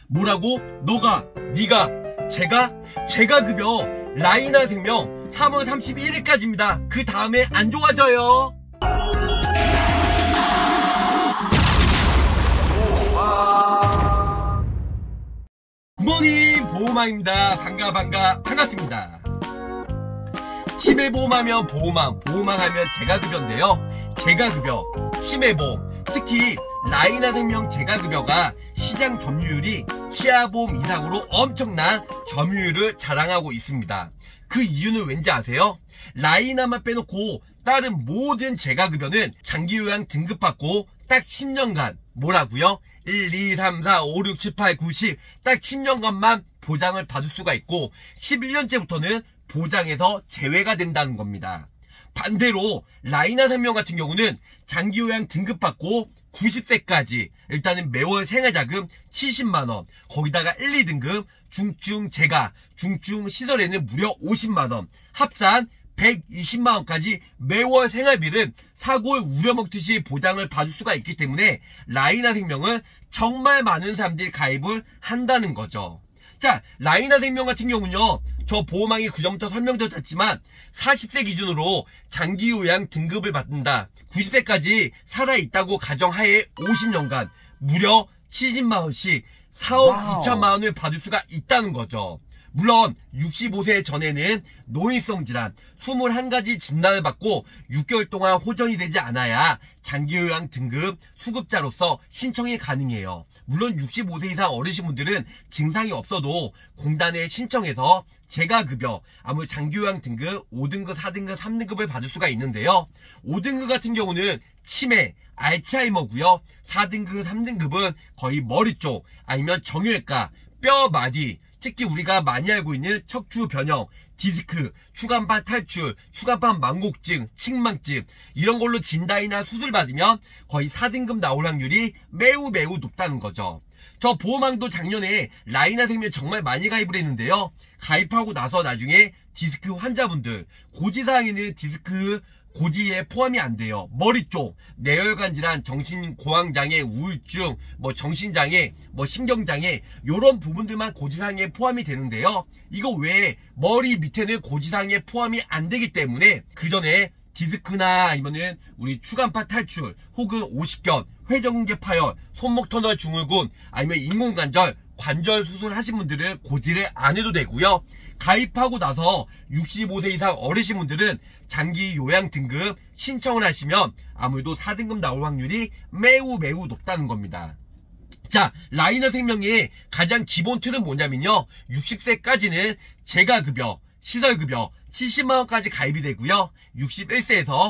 뭐라고? 너가, 네가, 제가 급여 라이나 생명 3월 31일까지입니다. 그 다음에 안 좋아져요. 굿모닝 보호망입니다. 반갑습니다. 치매보험하면 보호망하면 제가급여인데요. 제가급여, 치매보험, 특히 라이나생명 제가급여가 시장 점유율이 치아보험 이상으로 엄청난 점유율을 자랑하고 있습니다. 그 이유는 왠지 아세요? 라이나만 빼놓고 다른 모든 제가급여는 장기요양 등급받고 딱 10년간 뭐라고요? 1, 2, 3, 4, 5, 6, 7, 8, 9, 10 딱 10년간만 보장을 받을 수가 있고 11년째부터는 보장에서 제외가 된다는 겁니다. 반대로 라이나생명 같은 경우는 장기요양 등급받고 90세까지 일단은 매월 생활자금 70만원, 거기다가 1, 2등급 중증 재가, 중증 시설에는 무려 50만원, 합산 120만원까지 매월 생활비를 사골 우려먹듯이 보장을 받을 수가 있기 때문에 라이나생명은 정말 많은 사람들이 가입을 한다는 거죠. 자, 라이나생명 같은 경우는요, 저 보호망이 그전부터 설명드렸지만 40세 기준으로 장기요양 등급을 받는다. 90세까지 살아있다고 가정하에 50년간 무려 70만원씩 4억 2천만원을 받을 수가 있다는 거죠. 물론 65세 전에는 노인성 질환 21가지 진단을 받고 6개월 동안 호전이 되지 않아야 장기요양 등급 수급자로서 신청이 가능해요. 물론 65세 이상 어르신분들은 증상이 없어도 공단에 신청해서 제가급여, 아무 장기요양 등급 5등급, 4등급, 3등급을 받을 수가 있는데요. 5등급 같은 경우는 치매, 알츠하이머고요. 4등급, 3등급은 거의 머리 쪽 아니면 정형외과, 뼈, 마디, 특히 우리가 많이 알고 있는 척추 변형, 디스크, 추간판 탈출, 추간판 망곡증, 칙망증 이런 걸로 진단이나 수술 받으면 거의 4등급 나올 확률이 매우 높다는 거죠. 저 보호망도 작년에 라이나생명 정말 많이 가입을 했는데요. 가입하고 나서 나중에 디스크 환자분들, 고지사항에는 디스크 고지에 포함이 안 돼요. 머리 쪽, 뇌혈관 질환, 정신고황장애, 우울증, 정신장애, 신경장애 이런 부분들만 고지사항에 포함이 되는데요. 이거 외에 머리 밑에는 고지사항에 포함이 안 되기 때문에 그 전에 디스크나 아니면은 우리 추간판 탈출 혹은 오십견, 회전근개 파열, 손목 터널 증후군 아니면 인공관절, 관절 수술하신 분들은 고지를 안 해도 되고요. 가입하고 나서 65세 이상 어르신분들은 장기 요양 등급 신청을 하시면 아무래도 4등급 나올 확률이 매우 높다는 겁니다. 자, 라이나생명의 가장 기본 틀은 뭐냐면요. 60세까지는 재가급여, 시설급여 70만원까지 가입이 되고요. 61세에서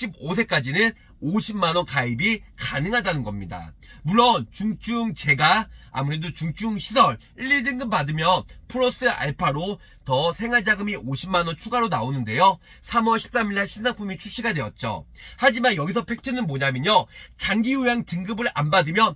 75세까지는 50만원 가입이 가능하다는 겁니다. 물론 중증 재가 아무래도 중증 시설 1, 2등급 받으면 플러스 알파로 더 생활자금이 50만원 추가로 나오는데요. 3월 13일날 신상품이 출시가 되었죠. 하지만 여기서 팩트는 뭐냐면요. 장기요양 등급을 안 받으면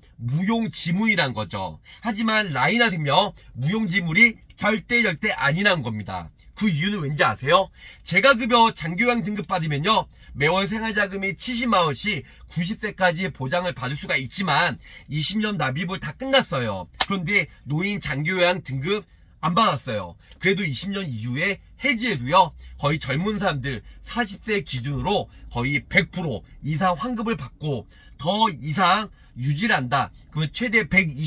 무용지물이란 거죠. 하지만 라이나생명 무용지물이 절대 아니란 겁니다. 그 이유는 왠지 아세요? 제가급여 장기요양 등급 받으면요. 매월 생활자금이 70만원씩 90세까지 보장을 받을 수가 있지만 20년 납입을 다 끝났어요. 그런데 노인 장기요양 등급 안 받았어요. 그래도 20년 이후에 해지해도요. 거의 젊은 사람들 40세 기준으로 거의 100% 이상 환급을 받고 더 이상 유지를 한다. 그러면 최대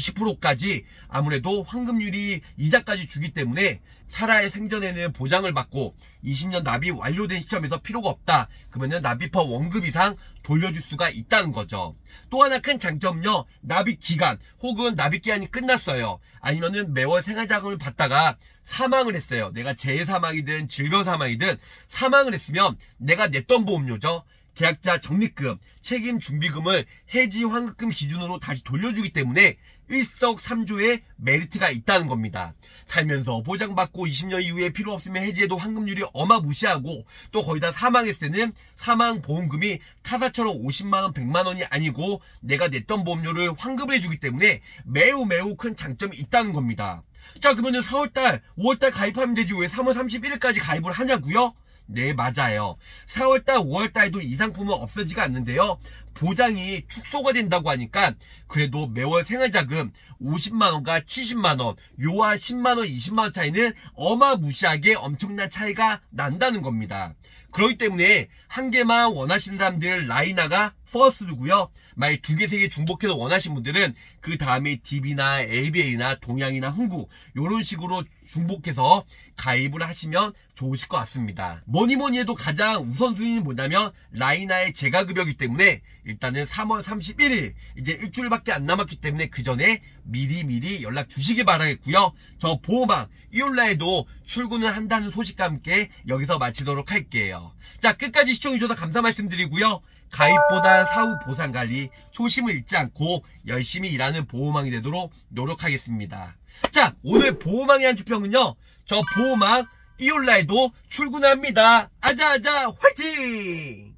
120%까지 아무래도 환급률이 이자까지 주기 때문에 살아의 생전에는 보장을 받고 20년 납입 완료된 시점에서 필요가 없다. 그러면 납입한 원급 이상 돌려줄 수가 있다는 거죠. 또 하나 큰 장점은요. 납입 기간 혹은 납입 기한이 끝났어요. 아니면은 매월 생활자금을 받다가 사망을 했어요. 내가 재해 사망이든 질병 사망이든 사망을 했으면 내가 냈던 보험료죠. 계약자 적립금, 책임 준비금을 해지 환급금 기준으로 다시 돌려주기 때문에 일석삼조의 메리트가 있다는 겁니다. 살면서 보장받고 20년 이후에 필요 없으면 해지해도 환급률이 어마무시하고 또 거기다 사망했을 때는 사망보험금이 타사처럼 50만원, 100만원이 아니고 내가 냈던 보험료를 환급을 해주기 때문에 매우 큰 장점이 있다는 겁니다. 자, 그러면 4월달, 5월달 가입하면 되지 왜 3월 31일까지 가입을 하냐고요? 네, 맞아요. 4월달, 5월달도 이 상품은 없어지가 않는데요. 보장이 축소가 된다고 하니까 그래도 매월 생활자금 50만원과 70만원, 요와 10만원, 20만원 차이는 어마무시하게 엄청난 차이가 난다는 겁니다. 그렇기 때문에 한 개만 원하시는 사람들 라이나가 퍼스트고요. 만약 2개, 3개 중복해서 원하시는 분들은 그 다음에 DB나 ABA나 동양이나 흥구 이런 식으로 중복해서 가입을 하시면 좋으실 것 같습니다. 뭐니뭐니 해도 가장 우선순위는 뭐냐면 라이나의 재가급여이기 때문에 일단은 3월 31일 이제 일주일밖에 안 남았기 때문에 그 전에 미리 연락 주시길 바라겠고요. 저 보호망 일요일날에도 출근을 한다는 소식과 함께 여기서 마치도록 할게요. 자, 끝까지 시청해주셔서 감사 말씀드리고요. 가입보단 사후 보상관리 초심을 잃지 않고 열심히 일하는 보호망이 되도록 노력하겠습니다. 자, 오늘 보호망의 한 주평은요, 저 보호망 일요일날에도 출근합니다. 아자아자 화이팅!